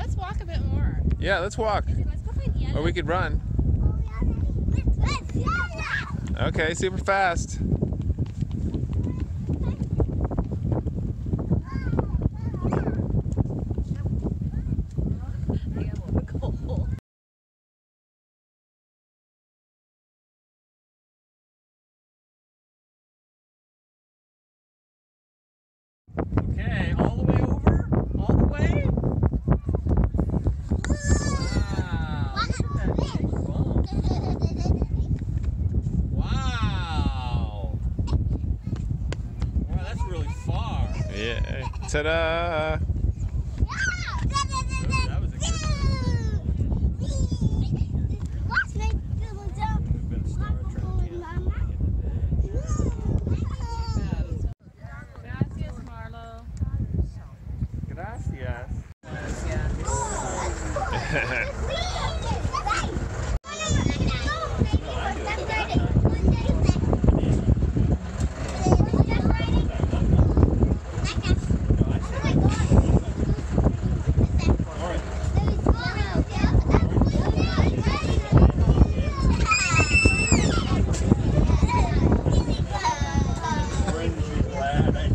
let's walk a bit more. Yeah, let's walk. Let's go find Yenna. Or we could run. Okay, super fast. Okay, all the way over? All the way? Wow. Wow, that's really far. Yeah. Ta-da! That was a good Gracias, Marlo. Gracias. Glad I